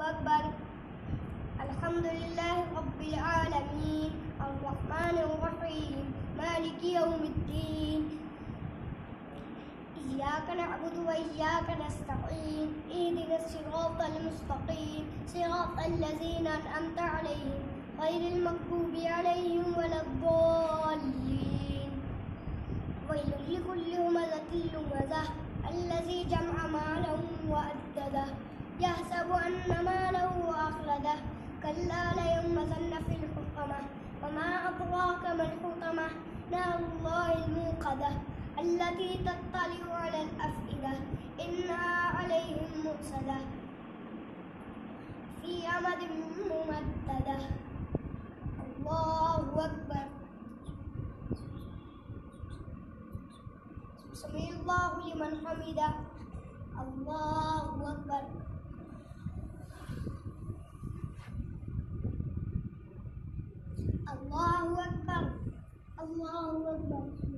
أكبر. الحمد لله رب العالمين الرحمن الرحيم مالك يوم الدين إياك نعبد وإياك نستعين اهدنا الصراط المستقيم صراط الذين أنعمت عليهم غير المغضوب عليهم ولا الضالين. ويل لكل همزة لمزة الذي جمع ماله وعدده يحسب أن ماله أخلده كلا لينبذن في الحطمة وما أدراك ما الحطمة نار الله الموقدة التي تطلع على الأفئدة إنها عليهم مؤصدة في أمد ممددة. الله أكبر. سمع الله لمن حمده. الله أكبر. الله أكبر. الله أكبر.